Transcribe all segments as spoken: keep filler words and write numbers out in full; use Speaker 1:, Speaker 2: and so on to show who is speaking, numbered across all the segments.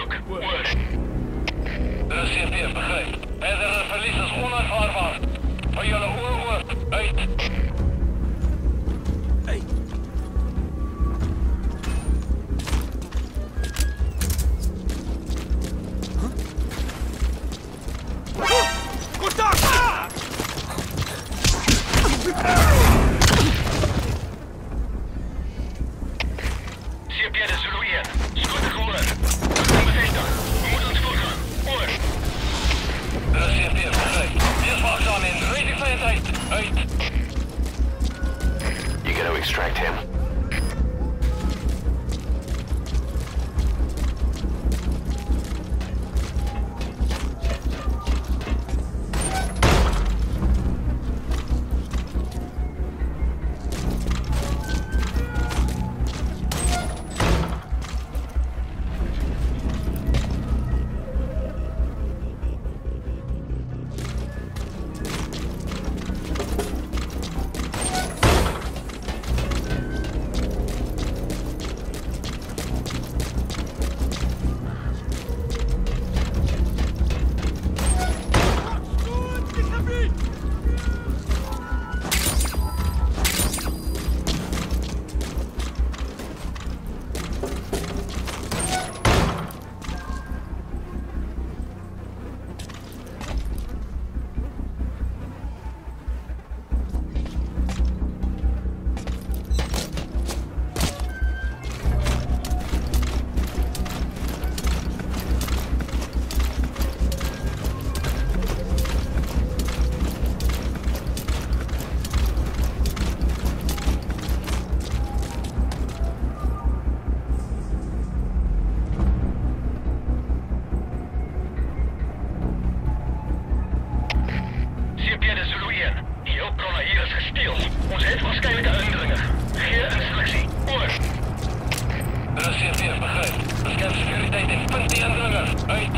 Speaker 1: onderzoek. Oor.
Speaker 2: De C P, begrijp. Verdere verlies is onaanvaardbaar. Van jullie oor oor. Uit.
Speaker 3: Hey. Contact!
Speaker 1: C P de Zulu één. Scoorde gehoor. Kom bevestigd. We moeten ons voorgaan. Oor.
Speaker 2: De C P, begrijp. Wees waakzaam in. Rating vijandheid. Uit.
Speaker 4: You gotta extract him.
Speaker 1: Onze heeft waarschijnlijk een indringer. Geen instructie. Oor.
Speaker 2: De C P, begrijp. Bescherm securiteit en punt die indringer. Uit.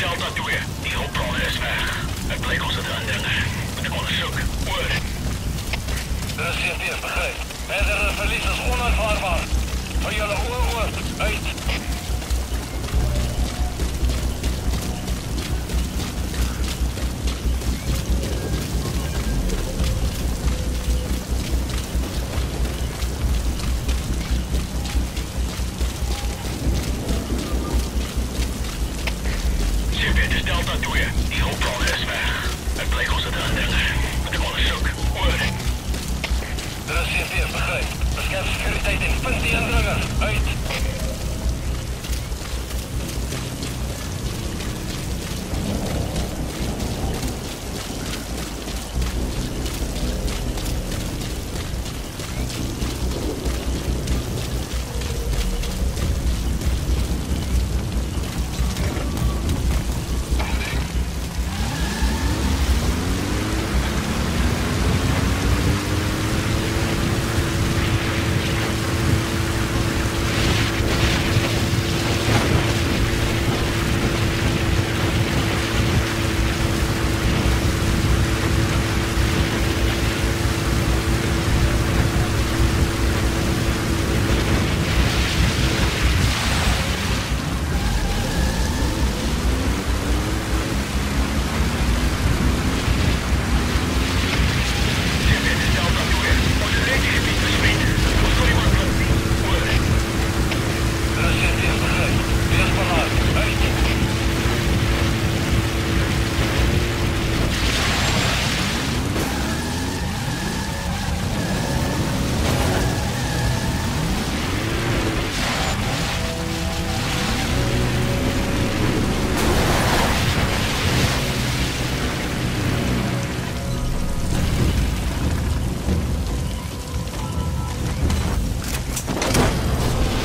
Speaker 1: Delta twee. Die hulpbron is weg. Het bleek ons het aandringen. Moet ik onderzoek. Oor.
Speaker 2: De C P, begrijp. Verdere verlies is onaanvaardbaar. Van jullie oor, oor. Uit.
Speaker 1: Dit is Delta twee. Die hulpbron is weg. Het bleek ons het aandringen. Moet ik onderzoek. Oor.
Speaker 2: De C P, begrijp. Bescherm securiteit en punt die indringer. Uit.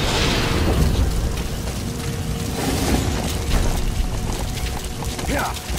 Speaker 3: Ja.